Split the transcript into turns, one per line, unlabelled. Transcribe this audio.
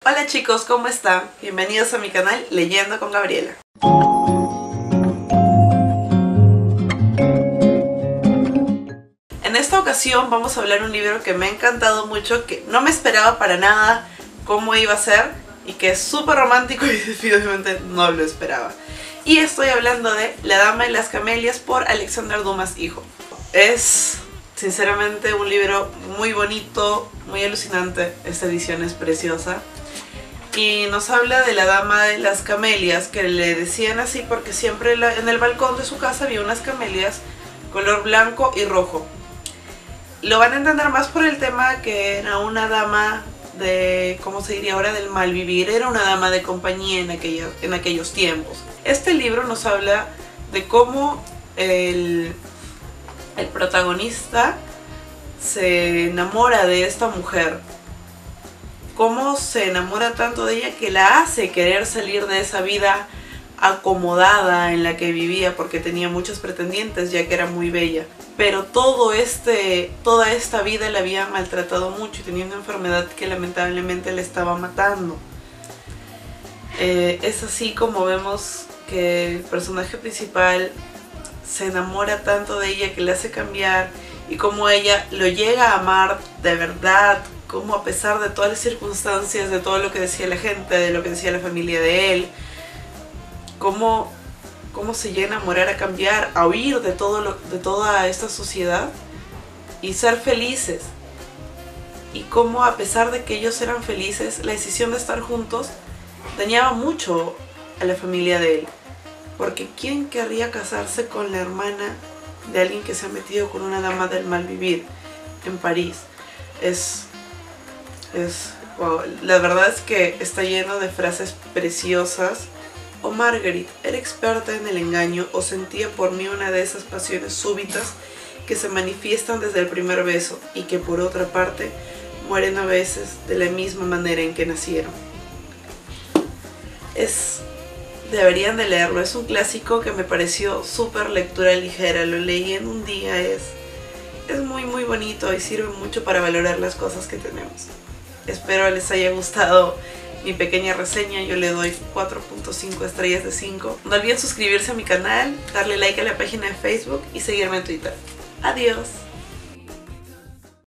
Hola chicos, ¿cómo están? Bienvenidos a mi canal Leyendo con Gabriela. En esta ocasión vamos a hablar de un libro que me ha encantado mucho, que no me esperaba para nada cómo iba a ser y que es súper romántico y definitivamente no lo esperaba. Y estoy hablando de La Dama de las Camelias por Alexander Dumas hijo. Es sinceramente un libro muy bonito, muy alucinante. Esta edición es preciosa. Y nos habla de la Dama de las Camelias, que le decían así porque siempre en el balcón de su casa había unas camelias color blanco y rojo. Lo van a entender más por el tema que era una dama de, ¿cómo se diría ahora?, del mal vivir. Era una dama de compañía en aquellos tiempos. Este libro nos habla de cómo el protagonista se enamora de esta mujer. Cómo se enamora tanto de ella que la hace querer salir de esa vida acomodada en la que vivía, porque tenía muchos pretendientes ya que era muy bella. Pero toda esta vida la había maltratado mucho y tenía una enfermedad que lamentablemente le estaba matando. Es así como vemos que el personaje principal se enamora tanto de ella que le hace cambiar, y cómo ella lo llega a amar de verdad, como a pesar de todas las circunstancias, de todo lo que decía la gente, de lo que decía la familia de él, cómo se llega a enamorar, a cambiar, a huir de toda esta sociedad y ser felices. Y cómo a pesar de que ellos eran felices, la decisión de estar juntos dañaba mucho a la familia de él. Porque ¿quién querría casarse con la hermana de alguien que se ha metido con una dama del mal vivir en París? Wow. La verdad es que está lleno de frases preciosas. Oh Marguerite, era experta en el engaño o sentía por mí una de esas pasiones súbitas que se manifiestan desde el primer beso y que por otra parte mueren a veces de la misma manera en que nacieron. Deberían de leerlo, es un clásico que me pareció súper lectura ligera, lo leí en un día, es muy bonito y sirve mucho para valorar las cosas que tenemos. Espero les haya gustado mi pequeña reseña, yo le doy 4.5 estrellas de 5. No olviden suscribirse a mi canal, darle like a la página de Facebook y seguirme en Twitter. Adiós.